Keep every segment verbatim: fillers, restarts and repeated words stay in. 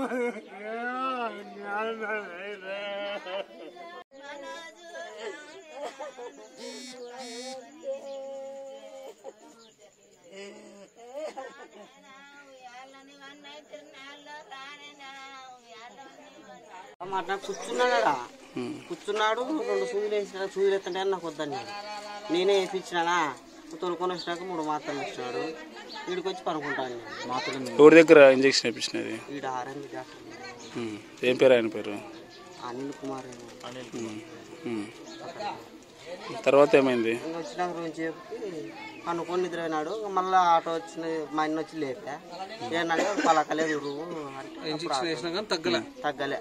మాట కూర్చున్నాడా కూర్చున్నాడు రెండు సూదులు వేసినాడు సూదులు ఎత్తంటే నాకు వద్దని నేనే వేయించినానా తొలుకొని వచ్చినాక మూడు మాత్రలు ఇచ్చినాడు వీడికి వచ్చి పనుకుంటాను ఎవరి దగ్గర ఇంజక్షన్ వేయించినది వీడు ఆర్ఎంపీ డాక్టర్ ఏం పేరు ఆయన పేరు అనిల్ కుమార్ అనిల్ తర్వాత ఏమైంది వచ్చినాక రోజు చెప్పి పనుకొని నిద్రపోయినాడు మళ్ళీ ఆటో వచ్చిన మా అన్న వచ్చి లేపా ఏమన్నాడు పలకలేదు నువ్వు తగ్గలే తగ్గలే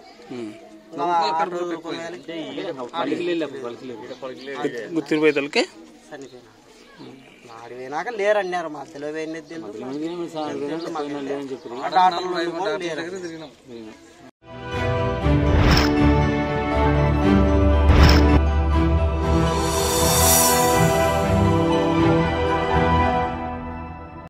గుర్తిపోయేతలకి చనిపోయినా ఆడి పోయినాక లేరన్నారు మధ్యలో పోయినది